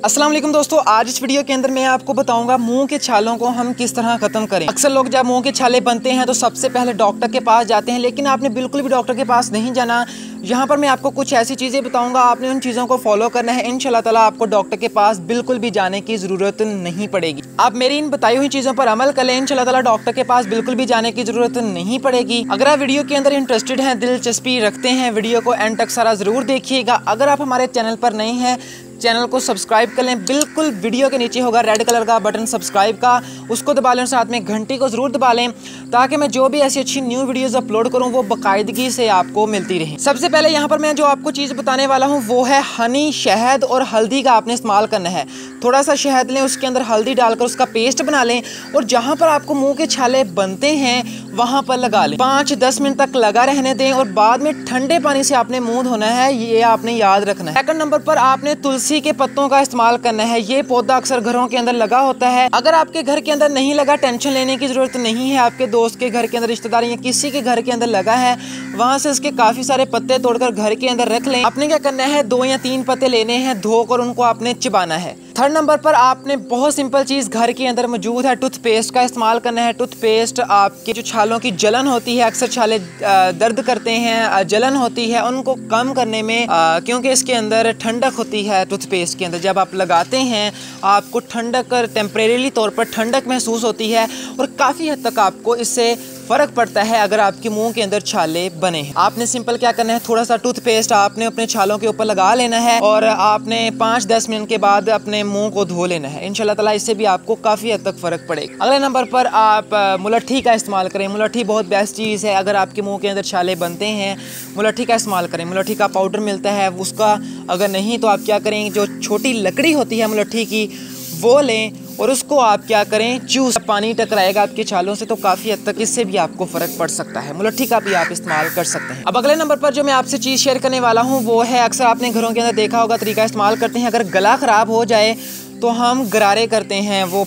अस्सलाम वालेकुम दोस्तों, आज इस वीडियो के अंदर मैं आपको बताऊंगा मुंह के छालों को हम किस तरह ख़त्म करें। अक्सर लोग जब मुंह के छाले बनते हैं तो सबसे पहले डॉक्टर के पास जाते हैं, लेकिन आपने बिल्कुल भी डॉक्टर के पास नहीं जाना। यहाँ पर मैं आपको कुछ ऐसी चीज़ें बताऊंगा, आपने उन चीज़ों को फॉलो करना है। इंशाल्लाह ताला आपको डॉक्टर के पास बिल्कुल भी जाने की ज़रूरत नहीं पड़ेगी। आप मेरी इन बताई हुई चीज़ों पर अमल कर लें, इंशाल्लाह ताला डॉक्टर के पास बिल्कुल भी जाने की ज़रूरत नहीं पड़ेगी। अगर आप वीडियो के अंदर इंटरेस्टेड हैं, दिलचस्पी रखते हैं, वीडियो को एंड तक सारा ज़रूर देखिएगा। अगर आप हमारे चैनल पर नए हैं, चैनल को सब्सक्राइब कर लें। बिल्कुल वीडियो के नीचे होगा रेड कलर का बटन सब्सक्राइब का, उसको दबा लें, साथ में घंटी को ज़रूर दबा लें ताकि मैं जो भी ऐसी अच्छी न्यू वीडियोस अपलोड करूं वो बाकायदगी से आपको मिलती रहे। सबसे पहले यहाँ पर मैं जो आपको चीज़ बताने वाला हूँ वो है हनी, शहद और हल्दी का आपने इस्तेमाल करना है। थोड़ा सा शहद लें, उसके अंदर हल्दी डालकर उसका पेस्ट बना लें और जहाँ पर आपको मुँह के छाले बनते हैं वहाँ पर लगा लें। 5-10 मिनट तक लगा रहने दें और बाद में ठंडे पानी से आपने मुँह धोना है, ये आपने याद रखना है। सेकंड नंबर पर आपने तुलसी के पत्तों का इस्तेमाल करना है। ये पौधा अक्सर घरों के अंदर लगा होता है। अगर आपके घर के अंदर नहीं लगा, टेंशन लेने की जरूरत नहीं है। आपके दोस्त के घर के अंदर, रिश्तेदार या किसी के घर के अंदर लगा है, वहां से इसके काफी सारे पत्ते तोड़कर घर के अंदर रख लें। आपने क्या करना है, 2 या 3 पत्ते लेने हैं, धोकर उनको आपने चिबाना है। थर्ड नंबर पर आपने बहुत सिंपल चीज़ घर के अंदर मौजूद है, टूथपेस्ट का इस्तेमाल करना है। टूथपेस्ट आपके जो छालों की जलन होती है, अक्सर छाले दर्द करते हैं, जलन होती है, उनको कम करने में क्योंकि इसके अंदर ठंडक होती है। टूथपेस्ट के अंदर जब आप लगाते हैं आपको ठंडक, टेम्परेरीली तौर पर ठंडक महसूस होती है और काफ़ी हद तक आपको इससे फ़र्क पड़ता है अगर आपके मुंह के अंदर छाले बने हैं। आपने सिंपल क्या करना है, थोड़ा सा टूथपेस्ट आपने अपने छालों के ऊपर लगा लेना है और आपने 5-10 मिनट के बाद अपने मुंह को धो लेना है। इंशाल्लाह ताला इससे भी आपको काफ़ी हद तक फ़र्क पड़ेगा। अगले नंबर पर आप मुलट्ठी का इस्तेमाल करें। मुलट्ठी बहुत बेस्ट चीज़ है। अगर आपके मुँह के अंदर छाले बनते हैं, मुलट्ठी का इस्तेमाल करें। मुलट्ठी का पाउडर मिलता है, उसका अगर नहीं तो आप क्या करें, जो छोटी लकड़ी होती है मुलट्ठी की वो लें और उसको आप क्या करें, चूस, पानी टकराएगा आपके छालों से तो काफ़ी हद तक इससे भी आपको फ़र्क पड़ सकता है। मुलट्ठी का भी आप इस्तेमाल कर सकते हैं। अब अगले नंबर पर जो मैं आपसे चीज़ शेयर करने वाला हूँ वो है, अक्सर आपने घरों के अंदर देखा होगा, तरीका इस्तेमाल करते हैं। अगर गला ख़राब हो जाए तो हम गरारे करते हैं, वो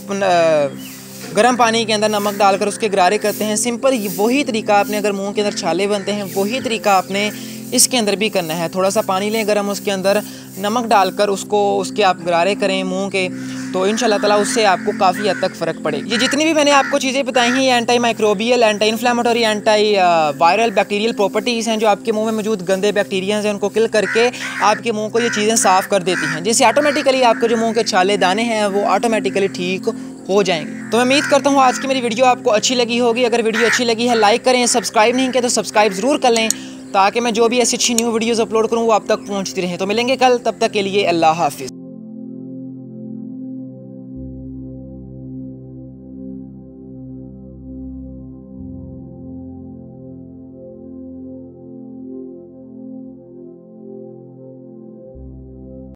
गर्म पानी के अंदर नमक डालकर उसके गरारे करते हैं। सिंपल वही तरीका आपने, अगर मुँह के अंदर छाले बनते हैं, वही तरीका आपने इसके अंदर भी करना है। थोड़ा सा पानी लें गर्म, उसके अंदर नमक डालकर उसके आप गरारे करें मुंह के, तो इंशाल्लाह ताला उससे आपको काफ़ी हद तक फ़र्क पड़ेगा। ये जितनी भी मैंने आपको चीज़ें बताई हैं, ये antimicrobial, anti inflammatory, anti viral, bacterial properties हैं जो आपके मुंह में मौजूद गंदे बैक्टीरिया हैं उनको किल करके आपके मुंह को ये चीज़ें साफ़ कर देती हैं, जिससे ऑटोमेटिकली आपके जो मुँह के छाले दाने हैं वो ऑटोमेटिकली ठीक हो जाएंगे। तो मैं उम्मीद करता हूँ आज की मेरी वीडियो आपको अच्छी लगी होगी। अगर वीडियो अच्छी लगी है लाइक करें, सब्सक्राइब नहीं किया तो सब्सक्राइब ज़रूर कर लें ताकि मैं जो भी ऐसी अच्छी न्यू वीडियोस अपलोड करूँ वो आप तक पहुँचती रहें। तो मिलेंगे कल, तब तक के लिए अल्लाह हाफिज़।